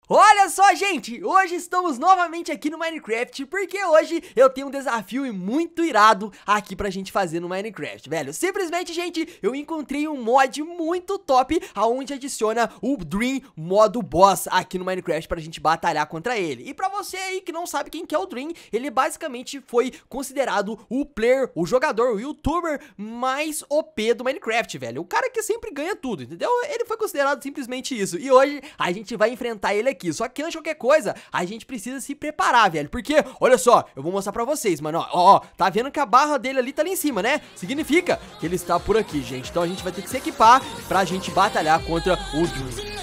Olha só, gente, hoje estamos novamente aqui no Minecraft, porque hoje eu tenho um desafio muito irado aqui pra gente fazer no Minecraft, velho. Simplesmente, gente, eu encontrei um mod muito top, aonde adiciona o Dream modo boss aqui no Minecraft pra gente batalhar contra ele. E pra você aí que não sabe quem que é o Dream, ele basicamente foi considerado o player, o jogador, o youtuber mais OP do Minecraft, velho. O cara que sempre ganha tudo, entendeu? Ele foi considerado simplesmente isso. E hoje a gente vai enfrentar ele aqui. Só que antes de qualquer coisa, a gente precisa se preparar, velho. Porque, olha só, eu vou mostrar pra vocês, mano. Ó, tá vendo que a barra dele ali tá lá em cima, né? Significa que ele está por aqui, gente. Então a gente vai ter que se equipar pra gente batalhar contra o Dream.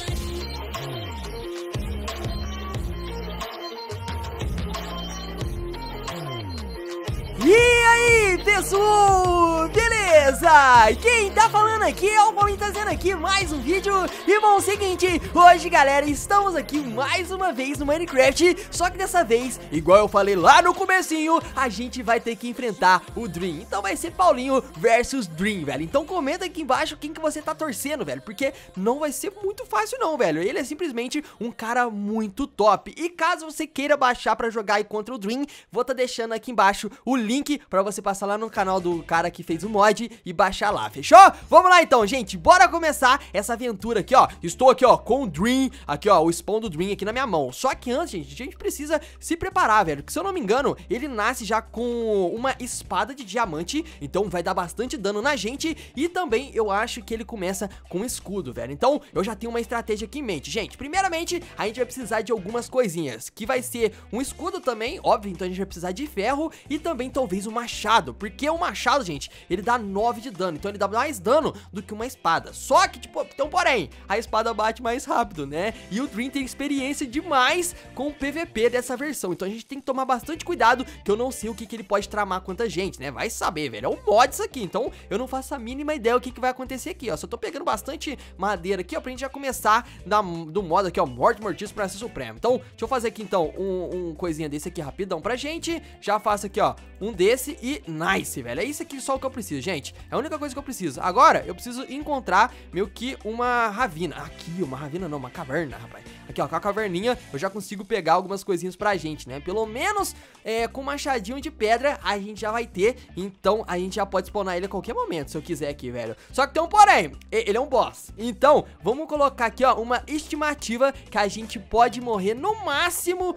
E aí, pessoal, beleza? Quem tá falando aqui é o Paulinho, trazendo aqui mais um vídeo. E bom, seguinte, hoje, galera, estamos aqui mais uma vez no Minecraft. Só que dessa vez, igual eu falei lá no comecinho, a gente vai ter que enfrentar o Dream. Então vai ser Paulinho versus Dream, velho. Então comenta aqui embaixo quem que você tá torcendo, velho, porque não vai ser muito fácil não, velho. Ele é simplesmente um cara muito top. E caso você queira baixar pra jogar aí contra o Dream, vou tá deixando aqui embaixo o link pra você passar lá no canal do cara que fez o mod e baixar lá, fechou? Vamos lá então, gente, bora começar essa aventura aqui, ó. Estou aqui, ó, com o Dream, aqui, ó, o spawn do Dream aqui na minha mão. Só que antes, gente, a gente precisa se preparar, velho, porque se eu não me engano, ele nasce já com uma espada de diamante, então vai dar bastante dano na gente. E também eu acho que ele começa com um escudo, velho. Então eu já tenho uma estratégia aqui em mente, gente. Primeiramente, a gente vai precisar de algumas coisinhas, que vai ser um escudo também, óbvio, então a gente vai precisar de ferro e também talvez o machado, porque o machado, gente, ele dá 9 de dano, então ele dá mais dano do que uma espada. Só que, tipo, então, porém, a espada bate mais rápido, né? E o Dream tem experiência demais com o PVP dessa versão, então a gente tem que tomar bastante cuidado, que eu não sei o que ele pode tramar contra a gente, né? Vai saber, velho, é um mod isso aqui, então eu não faço a mínima ideia o que vai acontecer aqui, ó. Só tô pegando bastante madeira aqui, ó, pra gente já começar do modo aqui, ó, Morte Mortícia pra ser supremo. Então, deixa eu fazer aqui, então, um coisinha desse aqui rapidão pra gente. Já faço aqui, ó, um desse e nice, velho. É isso aqui só o que eu preciso, gente. É a única coisa que eu preciso. Agora, eu preciso encontrar meio que uma ravina. Aqui, uma ravina não, uma caverna, rapaz. Aqui, ó, com a caverninha eu já consigo pegar algumas coisinhas pra gente, né? Pelo menos com um machadinho de pedra a gente já vai ter. Então, a gente já pode spawnar ele a qualquer momento, se eu quiser aqui, velho. Só que tem um porém, ele é um boss. Então, vamos colocar aqui, ó, uma estimativa que a gente pode morrer no máximo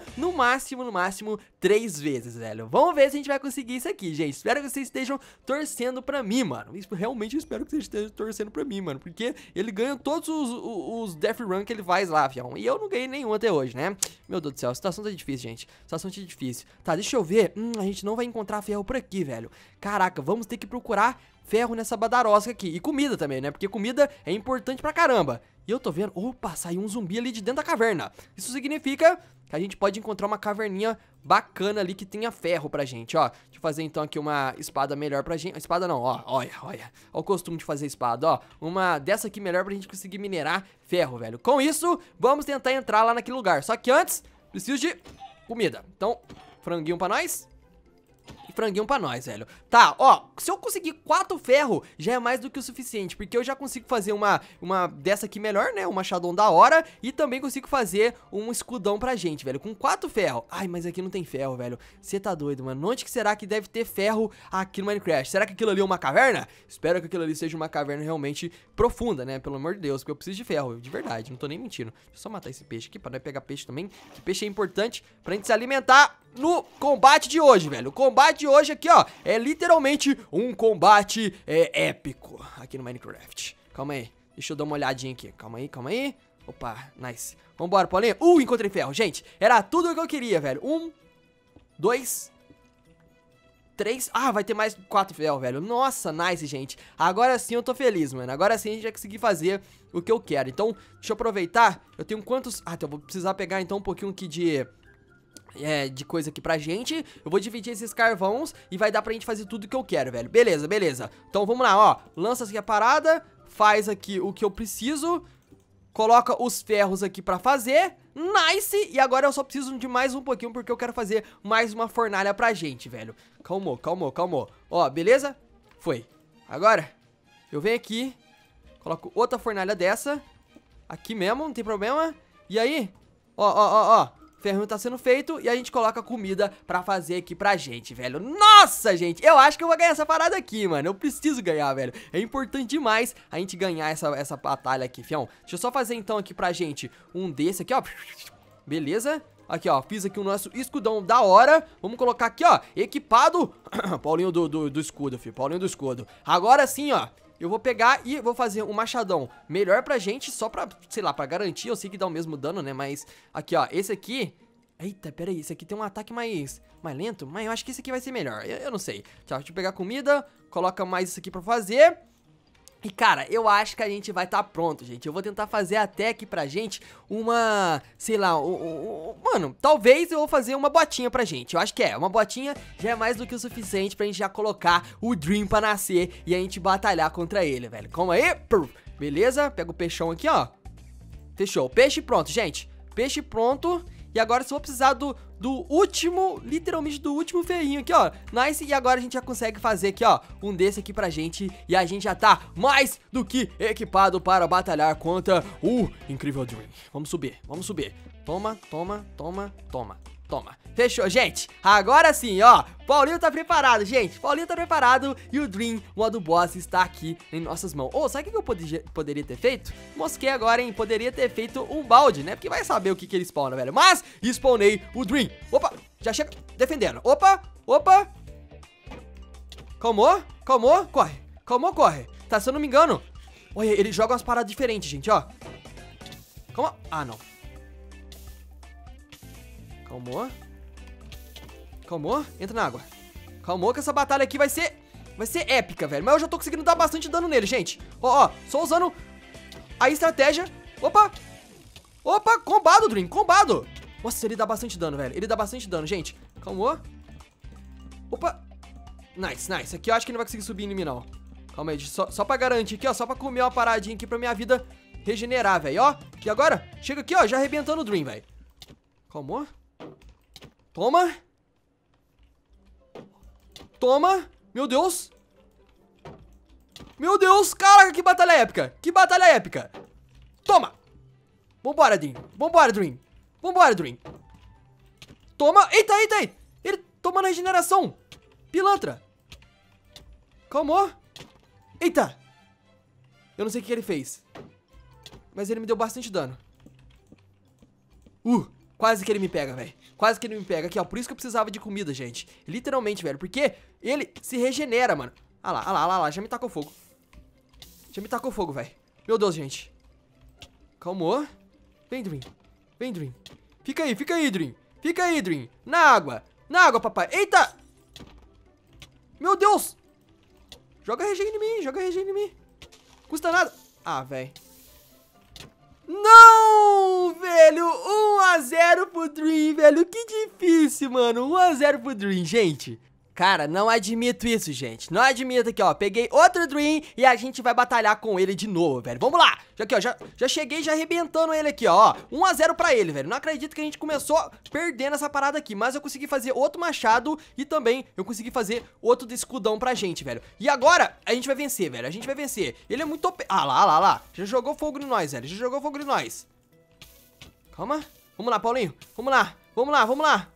3 vezes, velho. Vamos ver se a gente vai conseguir isso aqui, gente. Espero que vocês estejam torcendo pra mim, mano. Realmente eu espero que vocês estejam torcendo pra mim, mano, porque ele ganha todos os Death Run que ele faz lá, fião. E eu não ganhei nenhum até hoje, né? Meu Deus do céu, a situação tá difícil, gente. A situação tá difícil. Tá, deixa eu ver. A gente não vai encontrar ferro por aqui, velho. Caraca, vamos ter que procurar ferro nessa badarosca aqui. E comida também, né? Porque comida é importante pra caramba. E eu tô vendo... Opa, saiu um zumbi ali de dentro da caverna. Isso significa que a gente pode encontrar uma caverninha bacana ali que tenha ferro pra gente, ó. Deixa eu fazer então aqui uma espada melhor pra gente. Espada não, ó, olha. Olha o costume de fazer espada, ó. Uma dessa aqui melhor pra gente conseguir minerar ferro, velho. Com isso, vamos tentar entrar lá naquele lugar. Só que antes, preciso de comida. Então, franguinho pra nós. Franguinho pra nós, velho. Tá, ó, se eu conseguir 4 ferro, já é mais do que o suficiente, porque eu já consigo fazer uma dessa aqui melhor, né, um machadão da hora, e também consigo fazer um escudão pra gente, velho, com 4 ferro. Ai, mas aqui não tem ferro, velho. Você tá doido, mano. Onde que será que deve ter ferro aqui no Minecraft? Será que aquilo ali é uma caverna? Espero que aquilo ali seja uma caverna realmente profunda, né, pelo amor de Deus, porque eu preciso de ferro, de verdade, não tô nem mentindo. Deixa eu só matar esse peixe aqui, pra nós pegar peixe também, que peixe é importante pra gente se alimentar no combate de hoje, velho. O combate de hoje aqui, ó, é literalmente um combate épico aqui no Minecraft. Calma aí, deixa eu dar uma olhadinha aqui. Calma aí. Opa, nice. Vambora, Paulinho. Encontrei ferro, gente. Era tudo o que eu queria, velho. 1, 2, 3. Ah, vai ter mais 4 ferro, velho. Nossa, nice, gente. Agora sim eu tô feliz, mano. Agora sim a gente vai conseguir fazer o que eu quero. Então, deixa eu aproveitar. Eu tenho quantos... Ah, então eu vou precisar pegar então um pouquinho aqui de coisa aqui pra gente. Eu vou dividir esses carvões e vai dar pra gente fazer tudo que eu quero, velho. Beleza. Então vamos lá, ó. Lança aqui a parada, faz aqui o que eu preciso, coloca os ferros aqui pra fazer. Nice! E agora eu só preciso de mais um pouquinho, porque eu quero fazer mais uma fornalha pra gente, velho. Calmou. Ó, beleza? Foi. Agora, eu venho aqui, coloco outra fornalha dessa aqui mesmo, não tem problema. E aí, Ó. Ferrinho tá sendo feito e a gente coloca comida pra fazer aqui pra gente, velho. Nossa, gente, eu acho que eu vou ganhar essa parada aqui, mano. Eu preciso ganhar, velho. É importante demais a gente ganhar essa batalha aqui, fião. Deixa eu só fazer então aqui pra gente um desse aqui, ó. Beleza? Aqui, ó, fiz aqui o nosso escudão da hora. Vamos colocar aqui, ó, equipado. Paulinho do escudo, filho, Paulinho do escudo. Agora sim, ó, eu vou pegar e vou fazer um machadão melhor pra gente, só pra, sei lá, pra garantir. Eu sei que dá o mesmo dano, né, mas aqui, ó, esse aqui... Eita, pera aí, esse aqui tem um ataque mais lento, mas eu acho que esse aqui vai ser melhor, eu não sei. Tchau, deixa eu pegar comida, coloca mais isso aqui pra fazer. E cara, eu acho que a gente vai estar pronto, gente. Eu vou tentar fazer até aqui pra gente uma, sei lá, mano, talvez eu vou fazer uma botinha pra gente. Eu acho que uma botinha já é mais do que o suficiente pra gente já colocar o Dream pra nascer e a gente batalhar contra ele, velho. Calma aí, beleza, pega o peixão aqui, ó. Fechou, peixe pronto, gente. Peixe pronto. E agora só vou precisar do último, literalmente do último ferrinho aqui, ó. Nice, e agora a gente já consegue fazer aqui, ó, um desse aqui pra gente. E a gente já tá mais do que equipado para batalhar contra o incrível Dream. Vamos subir, vamos subir. Toma. Fechou, gente. Agora sim, ó. Paulinho tá preparado, gente. Paulinho tá preparado e o Dream, o modo boss, está aqui em nossas mãos. Sabe o que eu poderia ter feito? Mosquei agora, hein? Poderia ter feito um balde, né? Porque vai saber o que ele spawna, velho. Mas spawnei o Dream. Opa, já chega defendendo. Opa. Calmou, corre. Corre. Tá, se eu não me engano. Olha, ele joga umas paradas diferentes, gente, ó. Calma. Ah, não. Calmou, entra na água. Calmou que essa batalha aqui vai ser épica, velho. Mas eu já tô conseguindo dar bastante dano nele, gente. Ó, só usando a estratégia. Opa, combado, Dream, combado. Nossa, ele dá bastante dano, velho. Ele dá bastante dano, gente. Calmou. Opa. Nice. Aqui eu acho que ele não vai conseguir subir em mim, não. Calma aí, só pra garantir aqui, ó. Só pra comer uma paradinha aqui pra minha vida regenerar, velho, ó. E agora, chega aqui, ó, já arrebentando o Dream, velho. Calmou. Toma. Meu Deus, caraca, que batalha épica. Toma. Vambora, Dream. Toma. Eita. Ele tomando regeneração. Pilantra. Calmou. Eita. Eu não sei o que ele fez, mas ele me deu bastante dano. Quase que ele me pega, velho. Aqui, ó, por isso que eu precisava de comida, gente. Literalmente, velho, porque ele se regenera, mano. Ah lá, já me tacou fogo. Velho. Meu Deus, gente. Calmou. Vem, Dream. Fica aí, Dream. Na água, papai. Eita. Meu Deus. Joga regen em mim. Custa nada. Ah, velho. Não, velho, 1-0 pro Dream, velho, que difícil, mano, 1-0 pro Dream, gente. Cara, não admito isso, gente, não admito aqui, ó, peguei outro Dream e a gente vai batalhar com ele de novo, velho, vamos lá. Aqui, ó, já cheguei já arrebentando ele aqui, ó, 1-0 pra ele, velho, não acredito que a gente começou perdendo essa parada aqui, mas eu consegui fazer outro machado e também eu consegui fazer outro escudão pra gente, velho. E agora a gente vai vencer, velho, ele é muito OP. Ah lá, já jogou fogo em nós, velho, Calma, vamos lá, Paulinho, vamos lá.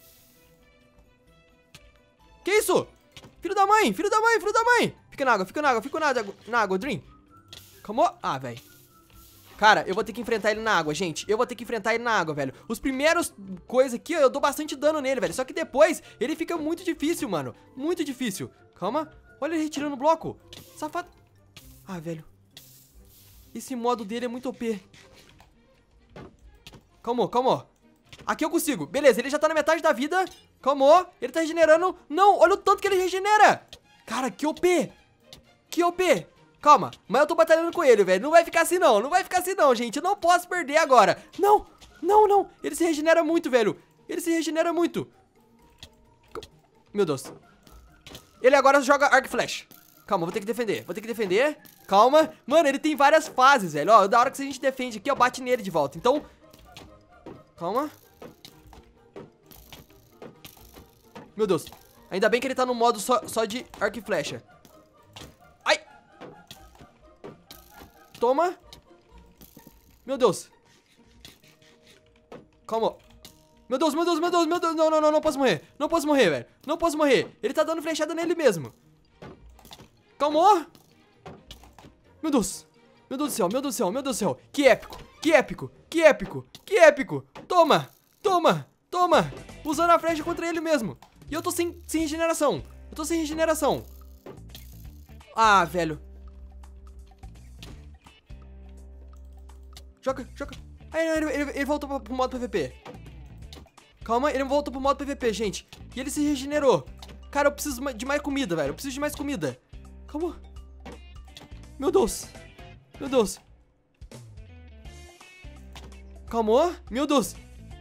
Que isso? Filho da mãe. Fica na água, Dream. Calma. Ah, velho. Cara, eu vou ter que enfrentar ele na água, gente. Velho. Os primeiros coisas aqui, eu dou bastante dano nele, velho. Só que depois, ele fica muito difícil, mano. Muito difícil. Calma. Olha ele retirando o bloco. Safado. Ah, velho. Esse modo dele é muito OP. Calma. Aqui eu consigo. Beleza, ele já tá na metade da vida. Calmou, ele tá regenerando. Não, olha o tanto que ele regenera. Cara, que OP. Calma, mas eu tô batalhando com ele, velho. Não vai ficar assim não, gente. Eu não posso perder agora. Não. Ele se regenera muito, velho. Meu Deus. Ele agora joga arco e flecha. Calma, vou ter que defender. Calma. Mano, ele tem várias fases, velho. Ó, da hora que a gente defende aqui, ó, bate nele de volta. Então, calma. Meu Deus, ainda bem que ele tá no modo só de arco e flecha. Ai. Toma. Meu Deus. Calma. Meu Deus, meu Deus, meu Deus, meu Deus. Não, não, não, não posso morrer. Não posso morrer, velho. Não posso morrer. Ele tá dando flechada nele mesmo. Calma. Meu Deus. Meu Deus do céu, meu Deus do céu, meu Deus do céu. Que épico, que épico, que épico, que épico. Toma, toma, toma. Usando a flecha contra ele mesmo. E eu tô sem regeneração. Eu tô sem regeneração. Ah, velho. Joga, joga. Aí, ele voltou pro modo PVP. Calma, ele voltou pro modo PVP, gente. E ele se regenerou. Cara, eu preciso de mais comida, velho. Eu preciso de mais comida. Calma. Meu Deus. Meu Deus. Calma. Meu Deus.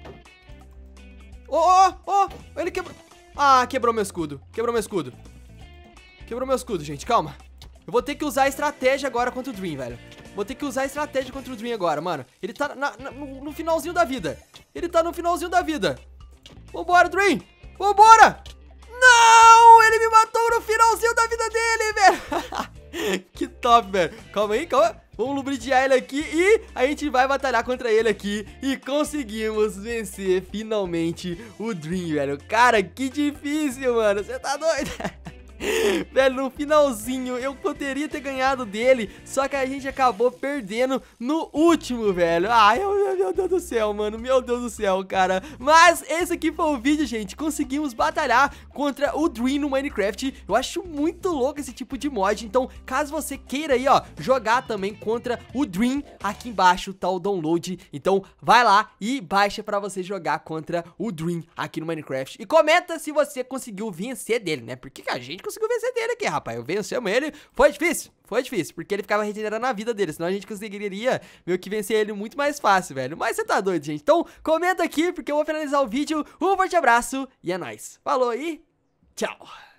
Oh, oh, oh. Ele quebrou. Ah, quebrou meu escudo. Quebrou meu escudo. Quebrou meu escudo, gente. Calma. Eu vou ter que usar a estratégia agora contra o Dream, velho. Vou ter que usar a estratégia contra o Dream agora, mano. Ele tá no finalzinho da vida. Ele tá no finalzinho da vida. Vambora, Dream. Vambora. Não, ele me matou no finalzinho da vida dele, velho. Que top, velho. Calma aí, calma. Vamos lubridiar ele aqui e a gente vai batalhar contra ele aqui. E conseguimos vencer finalmente o Dream, velho. Cara, que difícil, mano. Você tá doido? Velho, no finalzinho eu poderia ter ganhado dele, só que a gente acabou perdendo no último, velho. Ai, meu Deus do céu, mano. Meu Deus do céu, cara. Mas esse aqui foi o vídeo, gente. Conseguimos batalhar contra o Dream no Minecraft. Eu acho muito louco esse tipo de mod. Então, caso você queira aí, ó, jogar também contra o Dream, aqui embaixo tá o download. Então, vai lá e baixa pra você jogar contra o Dream aqui no Minecraft. E comenta se você conseguiu vencer dele, né? Porque a gente conseguiu vencer dele aqui, rapaz. Eu vencemos ele. Foi difícil, porque ele ficava regenerando a vida dele. Senão a gente conseguiria meio que vencer ele muito mais fácil, velho. Mas você tá doido, gente. Então, comenta aqui, porque eu vou finalizar o vídeo. Um forte abraço e é nóis. Falou aí, tchau.